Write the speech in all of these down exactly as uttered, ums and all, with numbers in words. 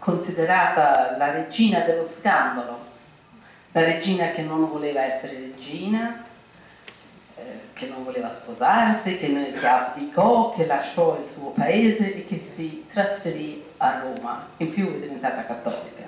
considerata la regina dello scandalo, la regina che non voleva essere regina, eh, che non voleva sposarsi, che, che abdicò, che lasciò il suo paese e che si trasferì a Roma, in più è diventata cattolica.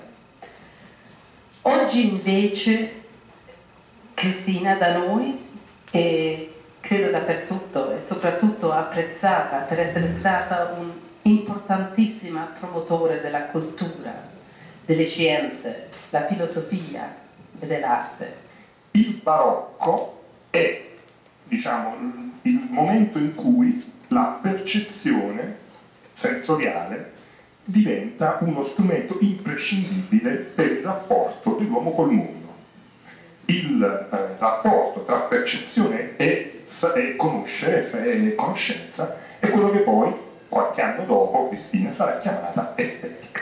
Oggi invece Cristina da noi è, credo dappertutto, e soprattutto apprezzata per essere stata un'importantissima promotore della cultura, delle scienze, la filosofia e dell'arte. Il barocco è, diciamo, il momento in cui la percezione sensoriale diventa uno strumento imprescindibile per il rapporto dell'uomo col mondo. Il eh, rapporto tra percezione e, e conoscere, e conoscenza, è quello che poi, qualche anno dopo, Cristina sarà chiamata estetica.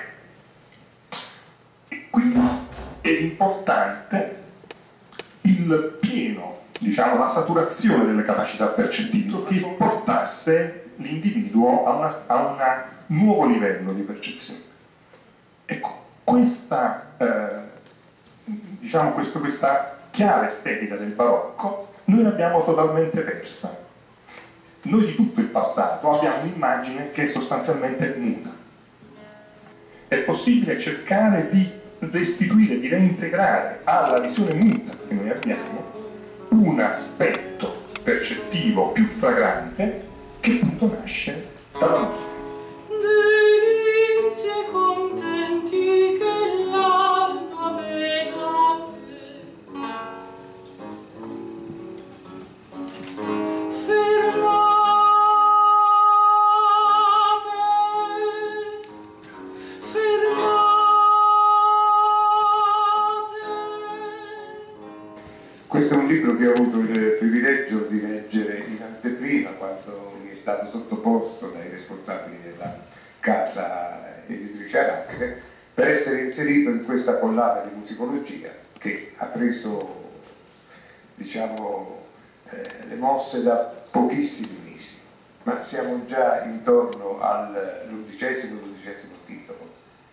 E quindi è importante il pieno, diciamo, la saturazione delle capacità percettive che portasse l'individuo a una, a una nuovo livello di percezione. Ecco, questa, eh, diciamo, questo, questa chiave estetica del barocco noi l'abbiamo totalmente persa. Noi di tutto il passato abbiamo un'immagine che è sostanzialmente muta. È possibile cercare di restituire, di reintegrare alla visione muta che noi abbiamo un aspetto percettivo più flagrante che appunto nasce dalla musica. Delizie contenti che l'alma benate, fermate, fermate. Questo è un libro che ho avuto il privilegio di leggere in anteprima quando mi è stato sottoposto dai responsabili della casa editrice Arachne per essere inserito in questa collana di musicologia che ha preso, diciamo, eh, le mosse da pochissimi mesi, ma siamo già intorno all'undicesimo, dodicesimo titolo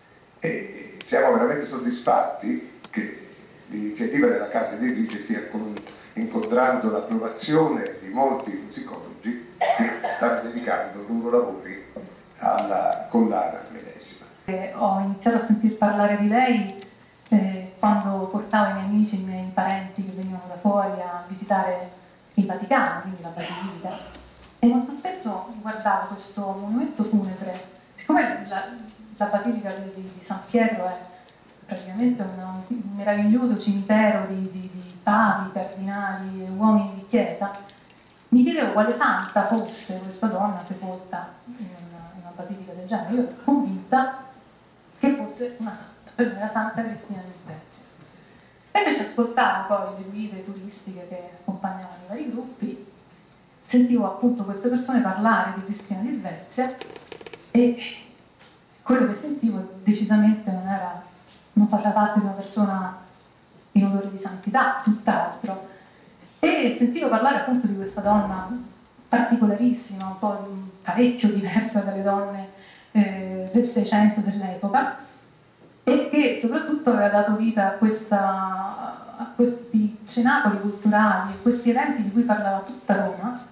e siamo veramente soddisfatti che l'iniziativa della casa editrice stia incontrando l'approvazione di molti musicologi che stanno dedicando i loro lavori alla collana medesima. Eh, ho iniziato a sentir parlare di lei eh, quando portavo i miei amici, i miei parenti che venivano da fuori a visitare il Vaticano, quindi la Basilica, e molto spesso guardavo questo monumento funebre. Siccome la, la Basilica di, di San Pietro è praticamente un, un meraviglioso cimitero di, di, di papi, cardinali e uomini di chiesa, mi chiedevo quale santa fosse questa donna sepolta in una, in una basilica del genere. Io ero convinta che fosse una santa, per me la Santa Cristina di Svezia. E invece ascoltavo poi le guide turistiche che accompagnavano i vari gruppi, sentivo appunto queste persone parlare di Cristina di Svezia e quello che sentivo decisamente non era, non faceva parte di una persona in odore di santità, tutt'altro. E sentivo parlare appunto di questa donna particolarissima, un po' parecchio diversa dalle donne eh, del Seicento dell'epoca, e che soprattutto aveva dato vita a, questa, a questi cenacoli culturali, a questi eventi di cui parlava tutta Roma,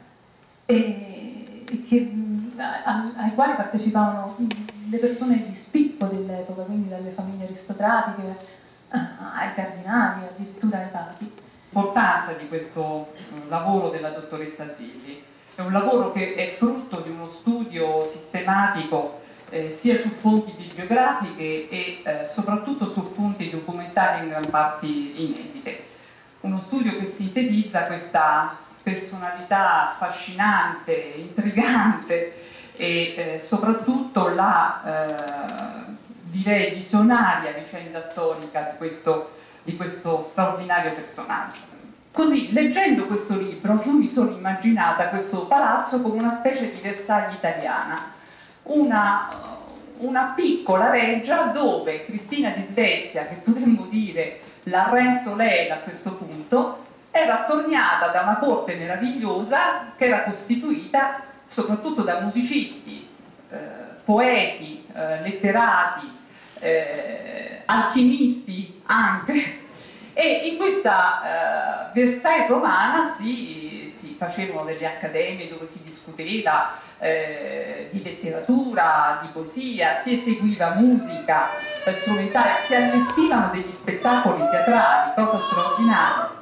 e, e che, a, ai quali partecipavano le persone di spicco dell'epoca, quindi dalle famiglie aristocratiche ai cardinali, addirittura ai papi. L'importanza di questo lavoro della dottoressa Zilli è un lavoro che è frutto di uno studio sistematico eh, sia su fonti bibliografiche e eh, soprattutto su fonti documentali in gran parte inedite. Uno studio che sintetizza questa personalità affascinante, intrigante e eh, soprattutto la eh, direi visionaria vicenda storica di questo, di questo straordinario personaggio. Così, leggendo questo libro, io mi sono immaginata questo palazzo come una specie di Versailles italiana, una, una piccola reggia dove Cristina di Svezia, che potremmo dire la Renzo Lela a questo punto, era attorniata da una corte meravigliosa che era costituita soprattutto da musicisti, eh, poeti, eh, letterati, eh, alchimisti anche, e in questa eh, Versailles romana si, si facevano delle accademie dove si discuteva eh, di letteratura, di poesia, si eseguiva musica eh, strumentale, si allestivano degli spettacoli teatrali, cosa straordinaria.